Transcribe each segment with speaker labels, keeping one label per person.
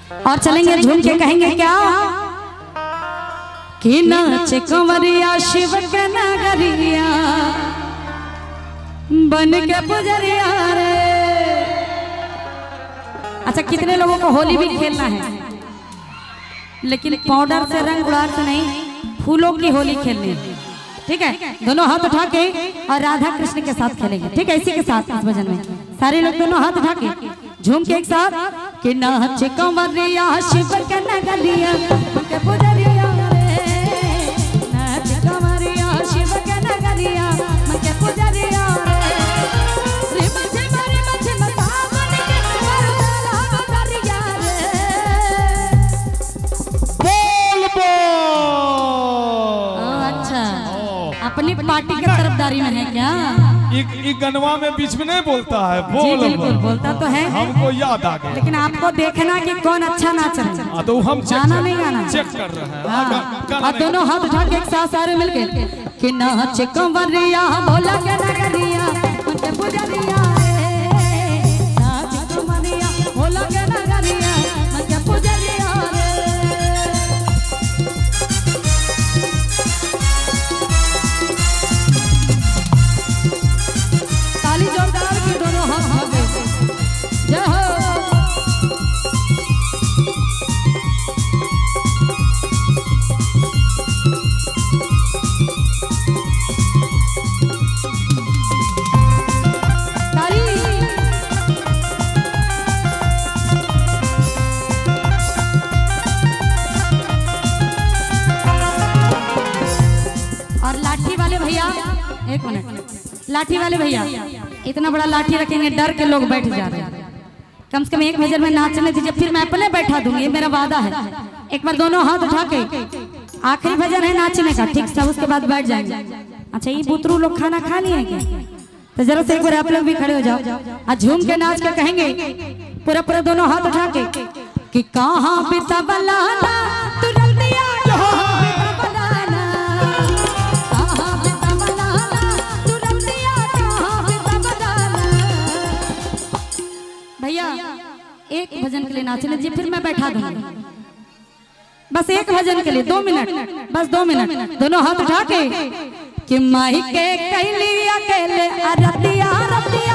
Speaker 1: और चलेंगे झूम के कहेंगे क्या कि नाच कंवरिया शिव के नगरिया बन के पुजरिया रे। अच्छा कितने लोगों को होली भी खेलना है लेकिन पाउडर से रंग गुलाल से नहीं फूलों की होली खेलनी है। ठीक है दोनों हाथ उठा के और राधा कृष्ण के साथ खेलेंगे। ठीक है इसी के साथ इस भजन में सारे लोग दोनों हाथ उठा के झूम के एक साथ कि नाच कंवरिया शिव के नगरिया के पुजरिया रे। नाच कंवरिया शिव के नगरिया के पुजरिया रे। शिव शिव रे मछ मसावन के करला बकरिया रे। बोल अच्छा अपनी पार्टी के तरफदारी में है क्या?
Speaker 2: गनवा में बीच में नहीं बोलता है
Speaker 1: बोल बिल्कुल बोलता तो है
Speaker 2: हमको याद आ गया
Speaker 1: लेकिन आपको देखना कि कौन अच्छा नाच रहा है
Speaker 2: तो हम
Speaker 1: गाना नहीं गाना
Speaker 2: चेक कर रहे हैं।
Speaker 1: और दोनों हाथ उठा के एक साथ सारे मिलके कि नाच कंवरिया भोला के नगरिया उनके पुजरिया रे। नाच कंवरिया भोला के नगरिया उनके पुजरिया रे। जोरदार की दोनों हाथ जय हो। और लाठी वाले भैया एक मिनट लाठी वाले भैया इतना बड़ा लाठी रखेंगे डर के लोग बैठ जा रहे हैं। कम से कम एक भजन में नाचने दीजिए फिर मैं अपने बैठा दूंगी ये मेरा वादा है। एक बार दोनों हाथ उठा के आखिरी भजन है नाचने का ठीक सब उसके बाद बैठ जाएंगे। अच्छा ये बुतरू लोग खाना खा लिए क्या? तो जरा से एक बार आप लोग भी खड़े हो जाओ और झूम के नाच के कहेंगे पूरा पूरा दोनों हाथ उठा के कि कहाँ बिता बलाना तू रतिया भैया एक भजन के लिए नाचने दीजिए फिर मैं बैठा दूंगा। बस एक भजन के लिए 2 मिनट बस 2 मिनट दोनों हाथ उठा के कि माही के कैली अकेले रतिया रतिया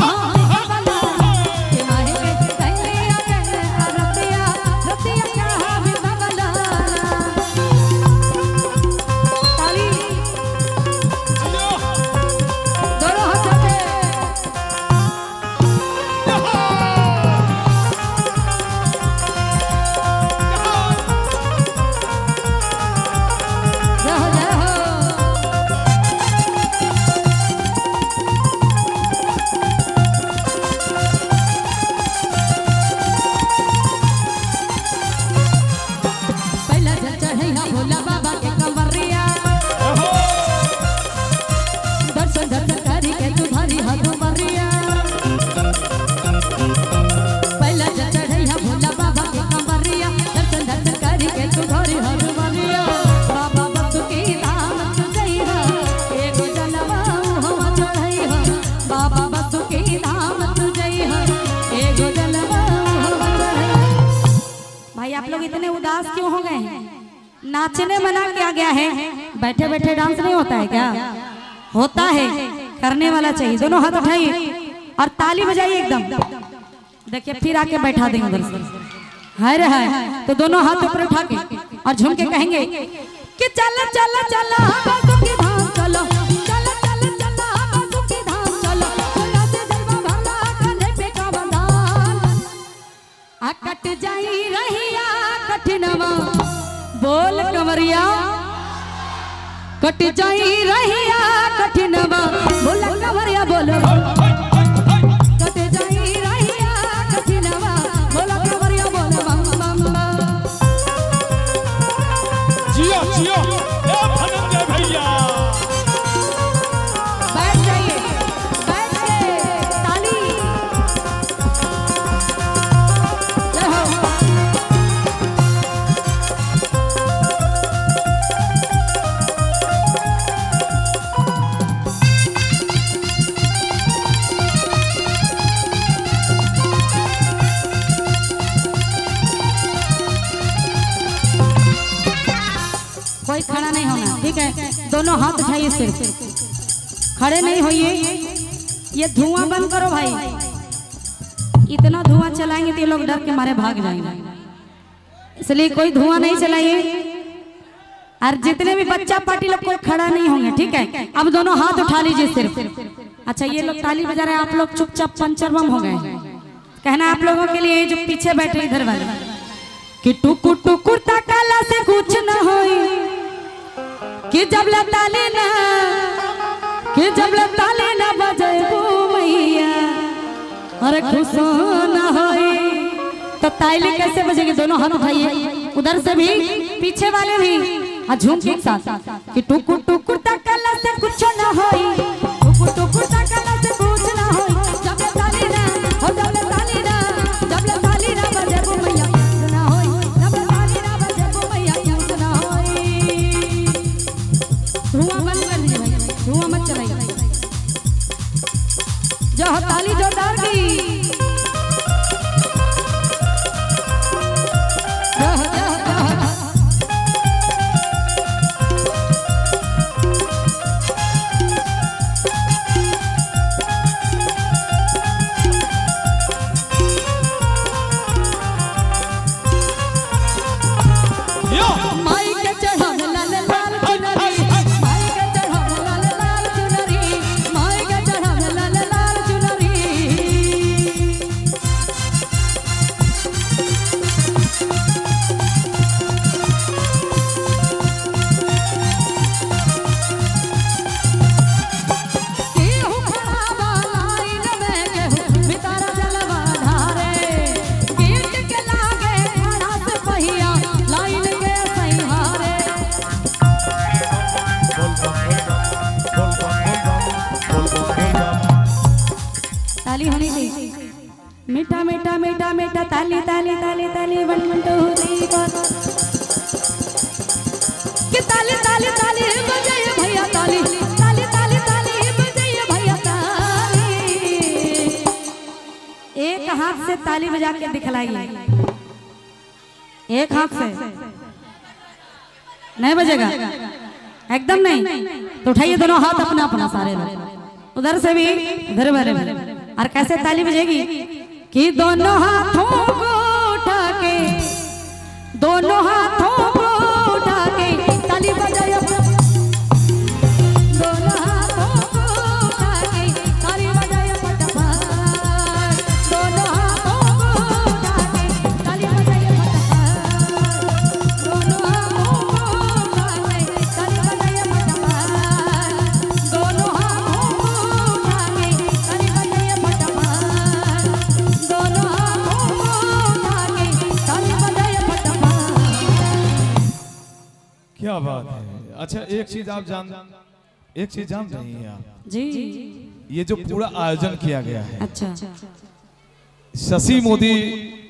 Speaker 1: इतने उदास क्यों हो गए हैं? नाचने मना किया गया है बैठे बैठे डांस नहीं होता है क्या? होता है करने वाला चाहिए। दोनों हाथ उठाइए और ताली बजाइए एकदम। देखिए फिर आके बैठा देंगे उधर से हाय रे हाय। तो दोनों हाथ ऊपर उठा के और झूम के कहेंगे कि चल चल चल बासु की धाम चलो चल चल चल बासु की धाम चलो बोला से जलवा भला कान्हे पे का बंधान आ कट जाई रहिया कठिनवा बोल कंवरिया कट जाई रहिया कठिनवा बोल कंवरिया बोल कट जाई रहिया कठिनवा बोल कंवरिया बोल बम बम बम।
Speaker 2: जियो जियो ए धनंजय भैया
Speaker 1: बैठ जाइए बैठ के ताली कोई खड़ा नहीं होना, ठीक है? दोनों हाथ उठाइए, सिर्फ खड़े नहीं होइए। ये धुआं बंद करो भाई, इतना धुआं चलाएंगे तो ये लोग डर के मारे भाग जाएंगे, इसलिए कोई धुआं नहीं चलाइए। और जितने भी बच्चा पार्टी लोग कोई खड़ा नहीं होंगे, ठीक है? अब दोनों हाथ उठा लीजिए सिर्फ। अच्छा, ये लोग ताली बजा रहे हैं, आप लोग चुपचाप पंचर बम हो गए। कहना आप लोगों के लिए जो पीछे बैठे इधर वाले कि टुकुर टुकुर ताकाला से कुछ न होई, कि जब लताले ना, कि जब लताले ना बजे वो मैया, अरे खुश न होई। तो ताली कैसे बजेगी? दोनों हाथ उठाइए, उधर से भी पीछे वाले भी, और झूम के एक साथ कि टुकुर टुकुर ताकाला से कुछ न होई, टुकुर टुकुर ताकाला से कुछ न होई, जब लताले ना हो, जब लताले ना, जब लताले ना बजे वो मैया खुश न होई, जब लताले ना बजे वो मैया खुश न होई। धुआं बंद कर दीजिए भाई, धुआं मत चलाइए। जो हो ताली जोरदार की, मीठा मीठा मीठा मीठा ताली ताली ताली ताली 1 2 3 4 कि ताली ताली ताली बजाइए भैया, ताली ताली ताली ताली बजाइए भैया ताली। एक हाथ से ताली बजा के दिखलाइए, एक हाथ से नहीं बजेगा, एकदम नहीं। तो उठाइए दोनों हाथ अपना अपना, सारे उधर से भी इधर वाले, और कैसे ताली बजेगी कि दोनों हाथों को उठा के, दोनों हाथों को उठा के ताली बजाइए, दोनों हाथों को उठा के ताली बजाइए फटाफट, दोनों हाथों को उठा के ताली बजाइए फटाफट, दोनों हाथों को उठा के ताली बजाइए फटाफट, दोनों हाथों को उठा के ताली बजाइए फटाफट, दोनों हाथों को उठा के ताली बजाइए फटाफट।
Speaker 2: क्या बात है। अच्छा, एक चीज जान रही हैं आप
Speaker 1: जी,
Speaker 2: ये जो पूरा आयोजन किया गया है,
Speaker 1: अच्छा,
Speaker 2: शशि मोदी